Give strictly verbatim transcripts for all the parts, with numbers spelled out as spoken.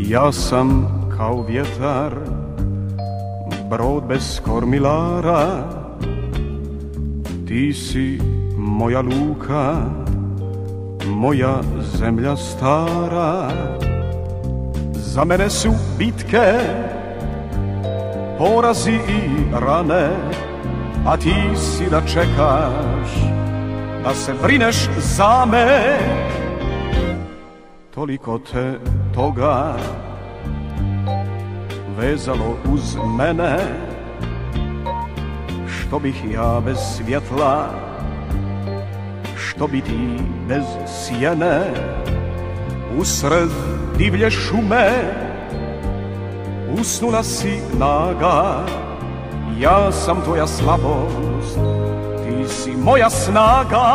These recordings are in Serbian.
Ja sam kao vjetar, brod bez kormilara, ti si moja luka, moja zemlja stara. Za mene su bitke, porazi i rane, a ti si da čekaš, da se brineš za me. Toliko te toga vezalo uz mene, što bih ja bez svjetla, što bi ti bez sjene. Usred divlje šume usnula si naga, ja sam tvoja slabost, ti si moja snaga.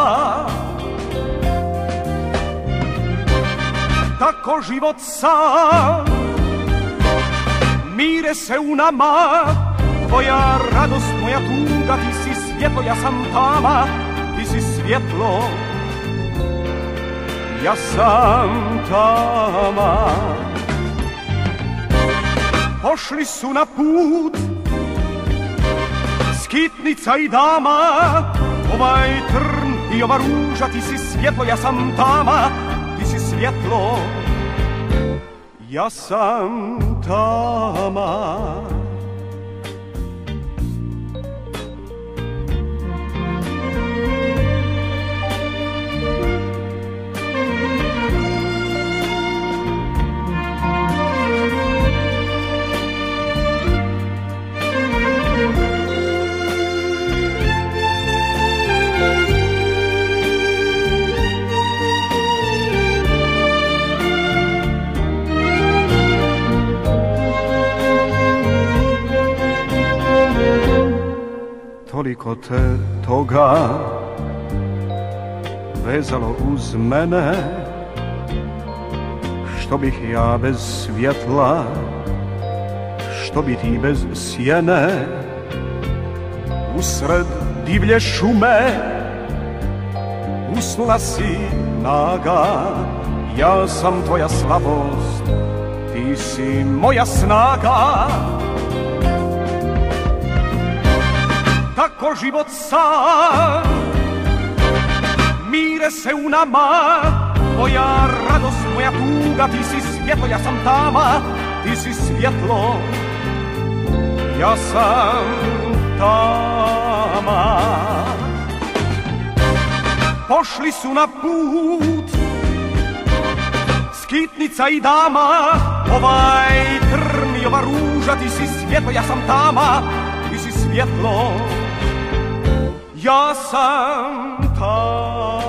Tako život sam mire se u nama, tvoja radost, moja tuga, ti si svjetlo, ja sam tama, ti si svjetlo, ja sam tama. Pošli su na put skitnica i dama, ovaj trn i ova ruža, ti si svjetlo, ja sam tama, ti si svjetlo, ja sam tama. Toliko te toga vezalo uz mene, što bih ja bez svjetla, što bi ti bez sjene. Usred divlje šume usnula si naga, ja sam tvoja slabost, ti si moja snaga. Tako život sam mire se u nama, tvoja radost, moja tuga, ti si svjetlo, ja sam tama, ti si svjetlo, ja sam tama. Pošli su na put skitnica i dama, ovaj trn i ova ruža, ti si svjetlo, ja sam tama, ti si svjetlo, ja sam tama.